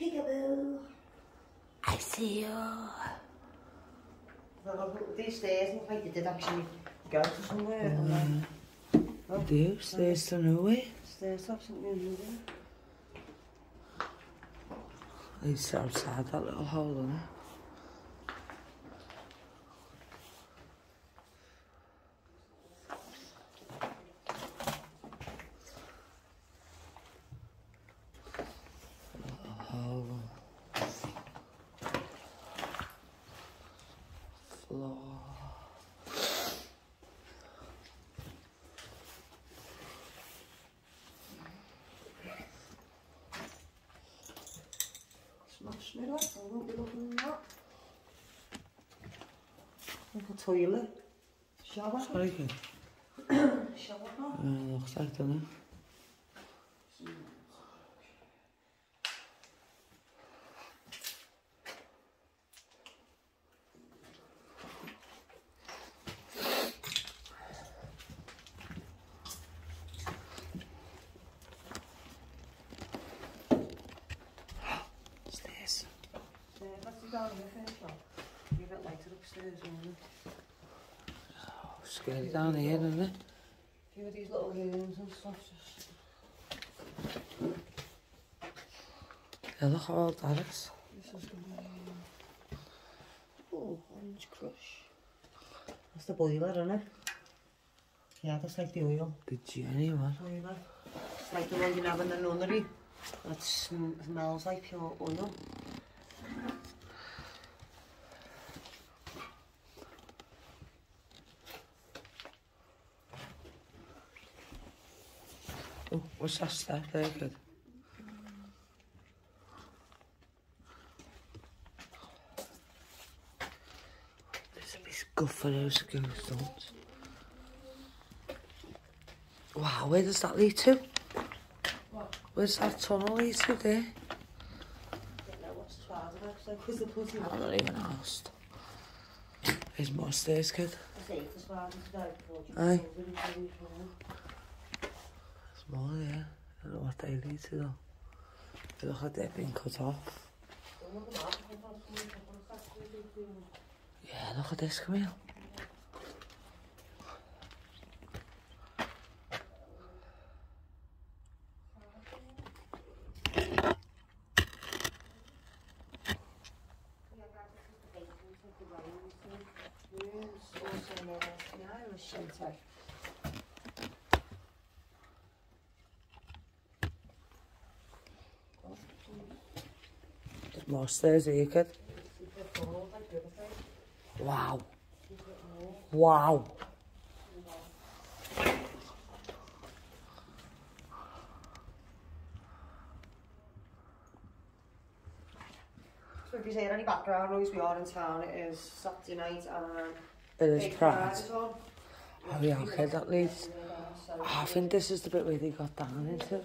Peekaboo. I see you. Well, these stairs look like they did actually go to somewhere. Oh, do stairs to nowhere. Stairs have something in there. It's outside that little hole, isn't it? Floor. Smash me like, I won't be looking at that. Like a toilet. Shower. Sorry, kid. Shower. Looks like, doesn't it? Down here first, though. You get lighted upstairs, won't you? Oh, scary down here, isn't it? A few of these little rooms and stuff just... Yeah, look how old that is. This is gonna be... Oh, orange crush. That's the boiler, isn't it? Yeah, that's like the oil. The journey, what? Boiler. It's like the one you have in the nunnery. That smells like pure oil. Oh, what's that step there, kid? There's a bit good for those stones. Wow, where does that lead to? What? Where's that tunnel lead to there? I don't know what's trouser because the pussy. I'm not even asked. There's more stairs, kid. I say it's trouser today before you Aye. go over and There's more, yeah. I don't know what they lead to though. They look like they're being cut off. Yeah, look at this, come here. There's more stairs here, kid. Wow. Wow. So if you see any background noise, we are in town. It is Saturday night and It is Big Pride. is on. Oh yeah, okay, that leads. Oh, I think this is the bit where they got down into.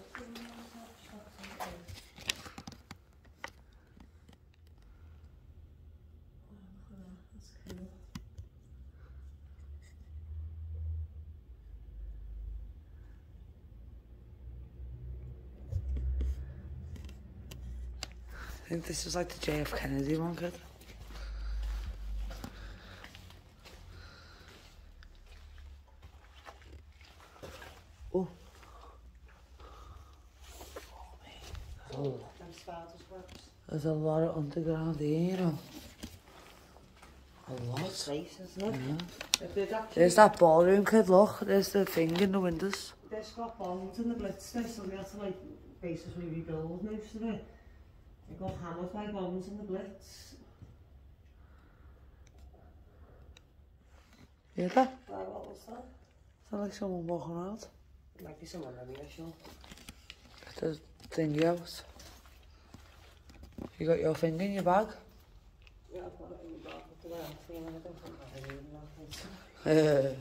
I think this is like the JF Kennedy one, kid. Oh. There's a lot of underground here, you know. A lot. Space, isn't it? Yeah. There's that ballroom, kid, look. There's the thing in the windows. There's got bombs in the Blitz there, so we had to like basically rebuild most of it. They got hammered by bombs in the Blitz. You hear that? What was that? Sounds like someone walking around. It might be someone in here, sure. Get the thingy out. You got your thing in your bag? Yeah, I've got it in the bag with the way I'm feeling. I don't think I need nothing.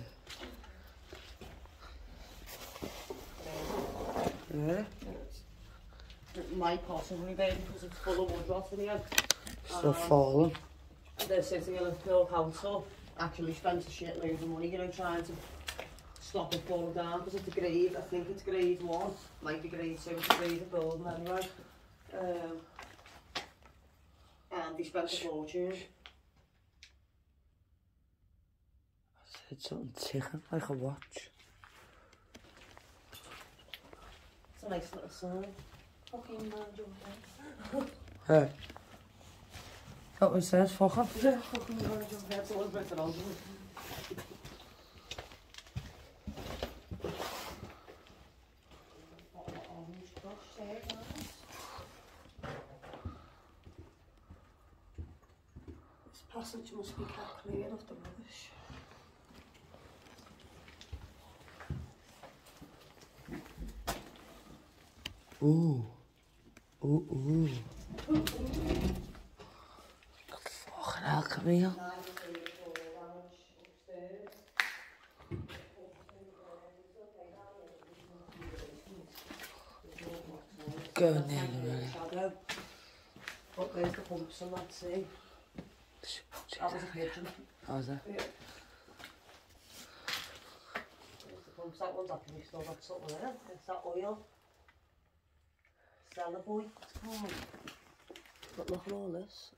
Yeah. It might possibly be because it's full of wood rot in here. Still falling. They're sitting in a full council. Actually spent a shitload of money, you know, trying to stop it falling down because it's a grade. I think it's grade 1, might be grade 2, it's a grade of building anyway. they spent a fortune. It's something ticking like a watch. It's a nice little sign. Fucking mind your head. Hey. That was says, fucking. Yeah, fucking mind your head. So it's better on. Orange crush there, guys. This passage must be kept clear of the rubbish. Ooh. Ooh, ooh. Fucking hell, Camille. Go near the room. But there's the pumps and that, see? That was a pigeon. How was that? Yeah. There's the pumps. That one's actually still got something in it. It's that oil. Cellar boy, it's called. But look at all this.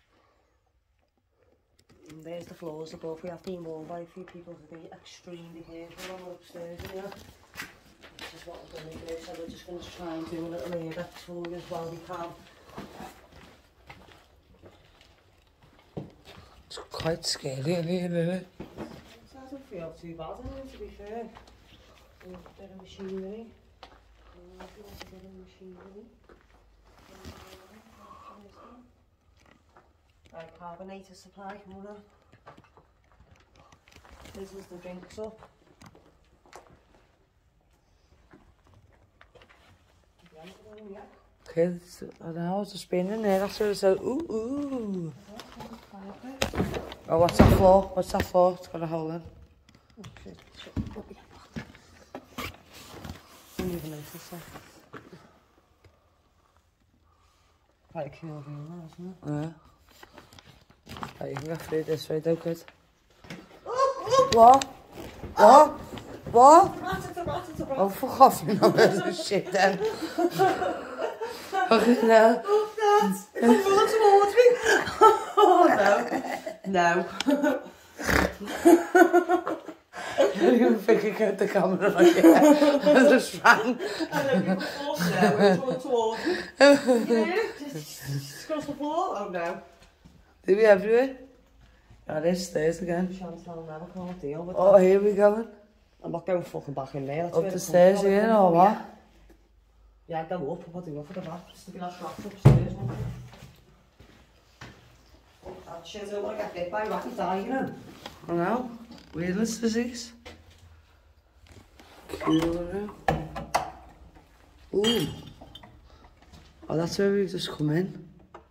And there's the floors above. We have been warned by a few people to be extremely careful on upstairs here. This is what we're going to do, so we're just going to try and do a little URBEX for you as well we can. It's quite scary in here, isn't it? It doesn't feel too bad in here, to be fair. A bit of machinery. A bit of machinery. Right, carbonated supply, hold on. This is the drinks up. Kids, I don't know, it's a spin in there. That's what it said. Ooh, ooh. Oh, what's that for? What's that for? It's got a hole in. Oh shit, shit. Oh, yeah. I didn't even notice that. Quite a cool view now, isn't it? Yeah. Right, you can go through this way though, kid. What? What? What? It's a rat, it's a rat. Oh, fuck off, you know, there's shit then. Fucking hell. Oh, Dad, it's coming towards me. Oh, no. No. I didn't even think I got the camera on you. I just ran. And then you fall there, it's coming towards me. Yeah, just across the floor. Oh, no. Did we everywhere? Oh, there's stairs again. Chantal never can't deal with Oh, that. here we going. I'm not going fucking back in there. That's Up where the it stairs comes from. again, or what? Yeah, go up. I'll do up for the back. Just to be that trapped upstairs. Oh, that shit. I don't want to get bit by a rat and die, you know. I know. Weirdness disease. Cool. Ooh. Oh, that's where we just come in.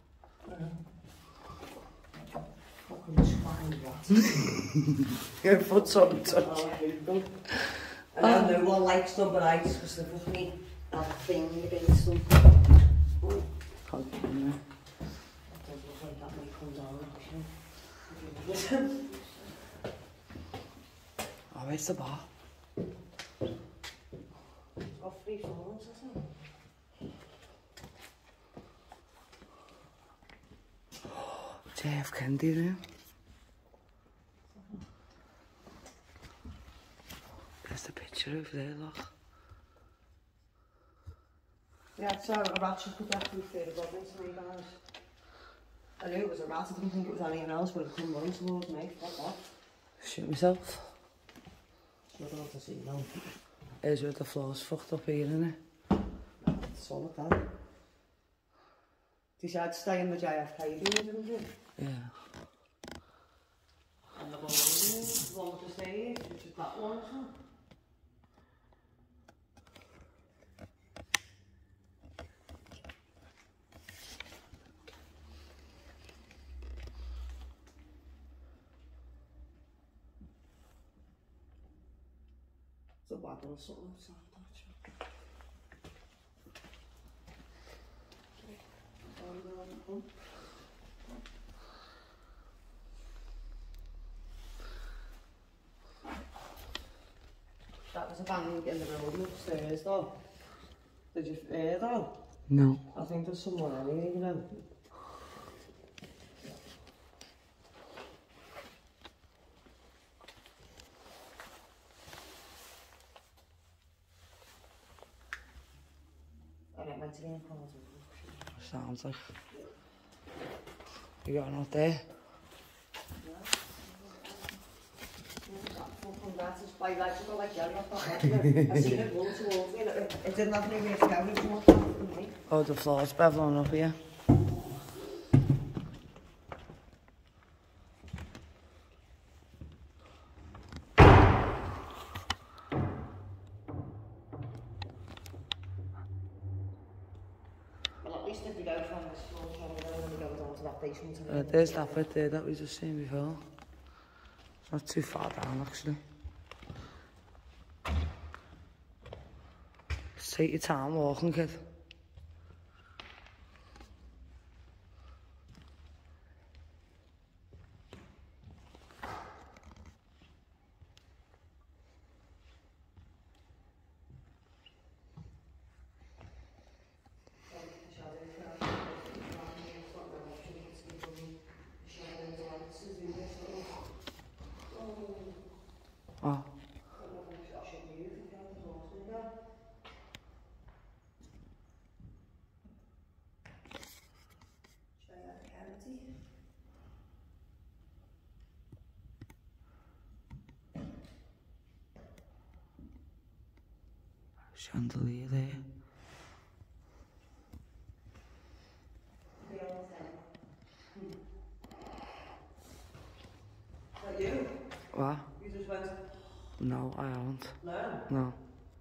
Fucking swine rat. Your foot's on touch. And then no one likes them but ice because they fucking have a thing against them. Oh, Can't get in there. that does look like that when he comes on, actually. Oh, where's the bar? It's got 3 floors, hasn't it? JF Kennedy room. There's the picture over there, look. Yeah, so a rat should put that through the body to me, guys. I knew it was a rat, I didn't think it was anything else, but it come running towards me. Fuck that. Shoot myself. So I don't have to see now. Here's where the floor's fucked up here, isn't it? It's solid, that. Decided to stay in the JFK room, didn't you? Yeah. And the one with the stage, which is that one, isn't it? It's a wagon or something outside, actually. That was a bang in the road upstairs though. Did you hear though? No. I think there's someone in here, you know. might have been important. Sounds like. You got one out there? I seen it roll towards me. It didn't have any way to go. It was more than me. Oh, the floor's beveling up here. Well, at least if we go from this floor, we go down to that basement. There's that bit there that we just seen before. It's not too far down, actually. Just take your time walking, kid. Oh. Chandelier there. You? What? You just went? No, I haven't. No? No.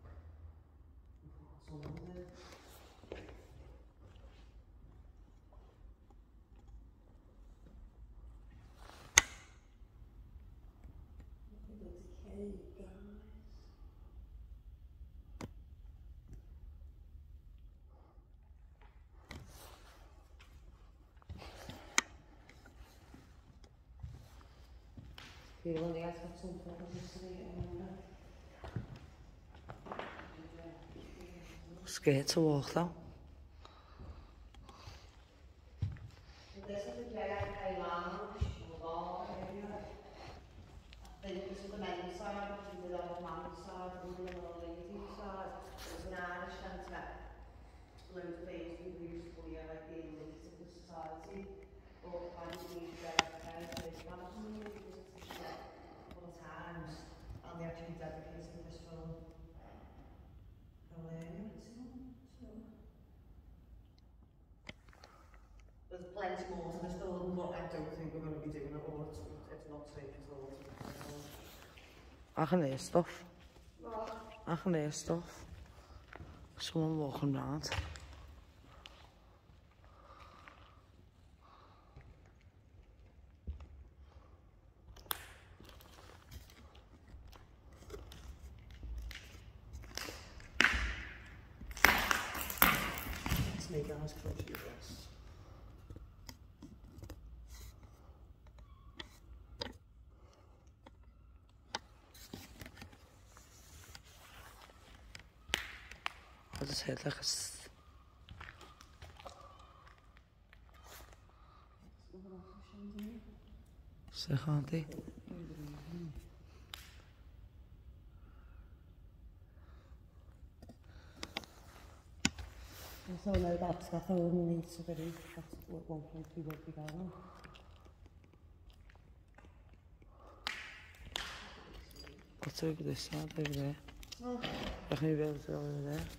Feeling the got something Scared to walk though. This is the JFK lounge, I think this is the men's side, this is the man's side, and the ladies' side. There's an Irish centre, loads of things people used to wear like the elite of the society, but I just need JFK, so it's one of them, all the times, and they actually dedicated this film. There's plenty more to this building, but I don't think we're going to be doing it all. It's not safe at all. I can hear stuff. What? I can hear stuff. Someone walking round. Let's make ours close to this. I just heard like a sick, aren't they? So no, that's the whole needs to be. That's what 1.2 would be going on. What's over this side over there? Oh. I can be able to go over there.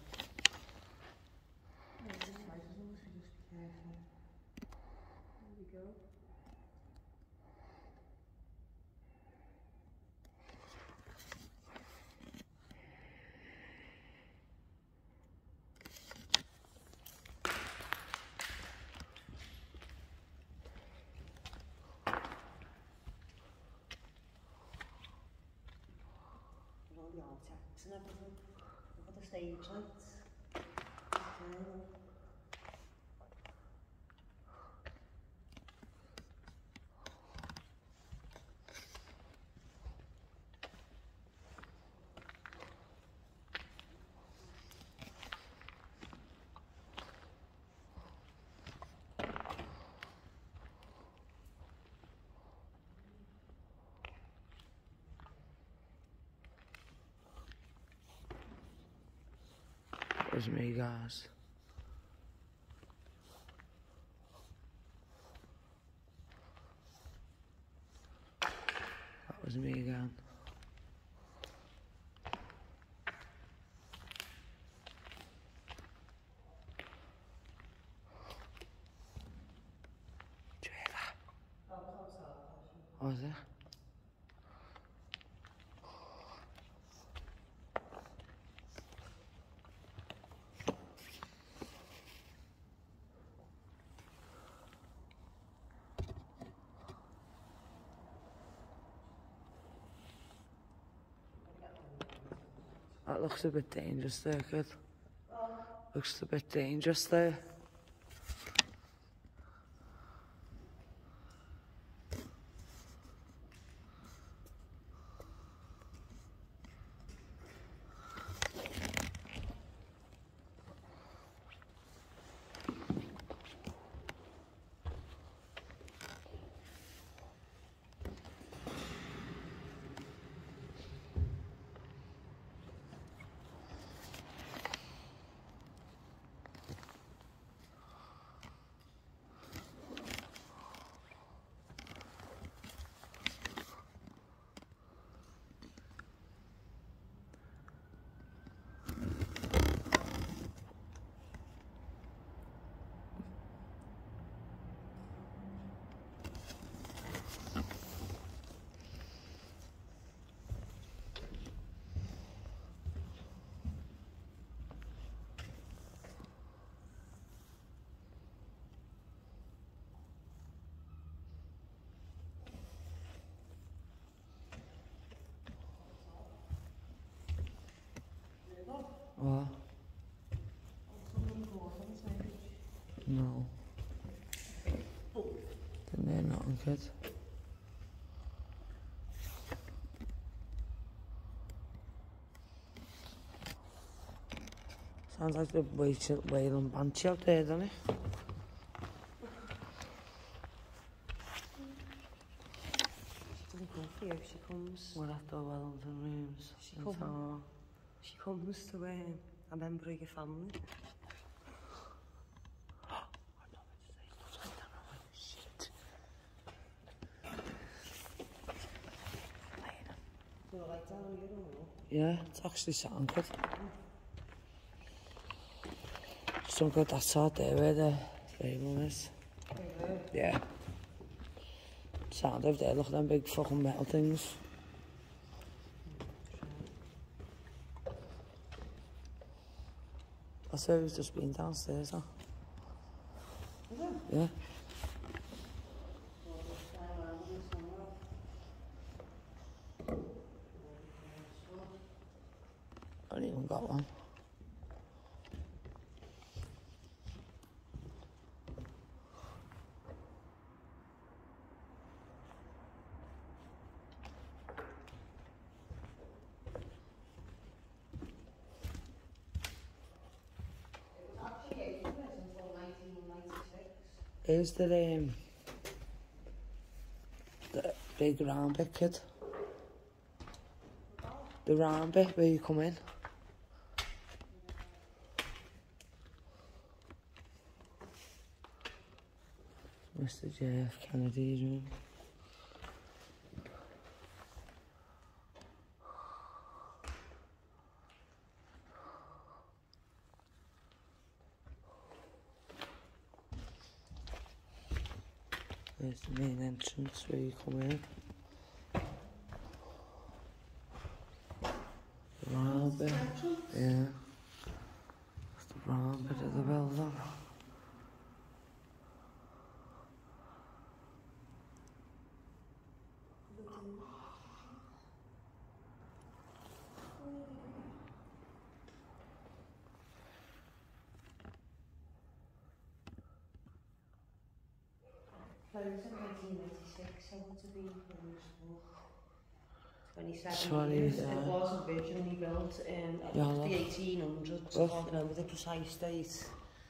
All the architects and everything. Look at the stage lights. There's me, guys. was me again. Was it? That looks a bit dangerous there, kid. Looks a bit dangerous there. What? No. Didn't hear nothing, kid. Sounds like the Wailing Banshee out there, doesn't it? She doesn't come for you, she comes. We're at the Wellington Rooms. She comes to a member of your family. You like down here or Yeah, it's actually sound good. Just don't go that side there where the railing is. Yeah. Sound over there, look at them big fucking metal things. I swear we've just been downstairs, huh? Yeah. I haven't even got one. Here's the big round bit, kid. The round bit where you come in. Mr. JF Kennedy's room. There's the main entrance where you come in. The round bit. Yeah. That's the round bit of the building. Closed in 1996, so what's it been closed for? 27 20, years. yeah. It was originally built in Yeah, the 1800s. I can't remember the precise date.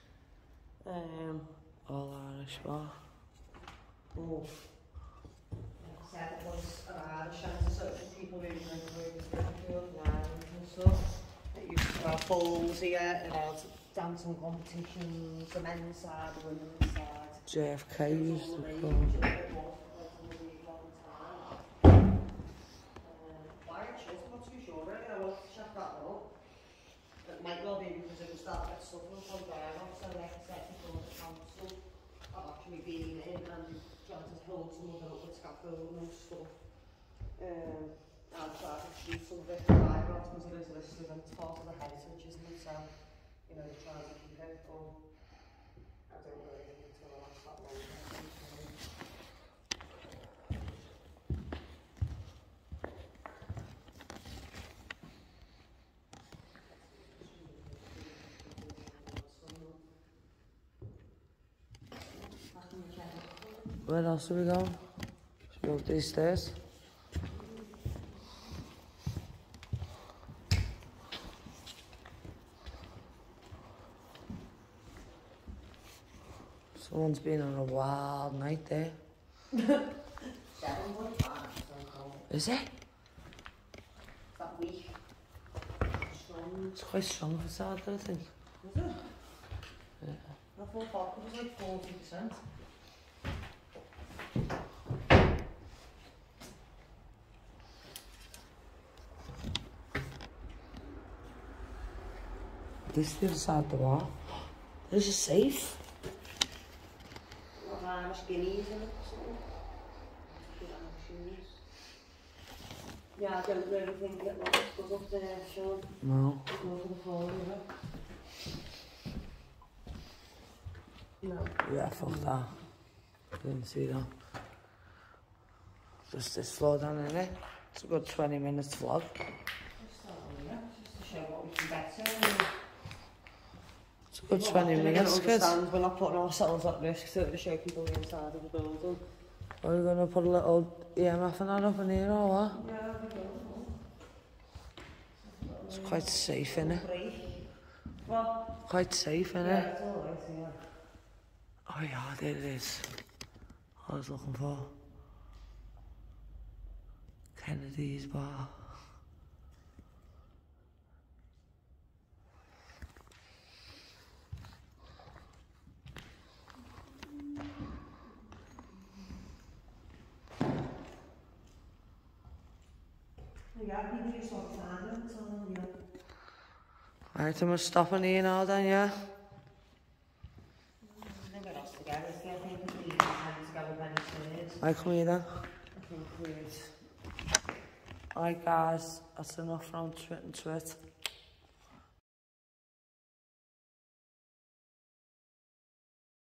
All Irish bar. Oh. Like I said, it was an Irish centre, so people really like Liverpool and Ireland and stuff. It used to have bowls here, it had dancing competitions, the men's side, the women's side. JFK used to call. to check that out. It might well be because it was that bit suffering from dialogue, so like I said before, the council have actually been in and tried to hold some of it up with scaffolding and stuff. I'll try to shoot some of it for dialogue because it is listed and it's part of the heritage, isn't it? So, you know, they're trying to keep it, but I don't really think it's going to last that long. Where else are we going? Should we go up these stairs? Someone's been on a wild night there. 7.5, so cold. Is it? That week. Strong. It's quite strong for Saturday, I think. Is it? Yeah. I thought vodka was like 40%. This is the other side of the wall. There's a safe. What Irish guineas in it or something? Good Irish shoes. Yeah, I don't really think it goes up there, Sean. No. Go for the floor, No. Yeah, fuck that. Didn't see that. Just this floor down in it. It's a good 20 minutes vlog. Just to show what we can get to. It's a good 20 minutes, kids. We're not putting ourselves at risk, so to show people the inside of the building. Are we going to put a little EMF and that up in here or what? Yeah, we will. It's quite safe, innit? Well, Quite safe, innit? yeah, it's alright, yeah. Oh yeah, there it is. I was looking for Kennedy's bar. Yeah, we can just walk down it, so, yeah. Right, I'm stopping here now then, yeah? I come here then. Alright guys, that's enough from Twit and Twit.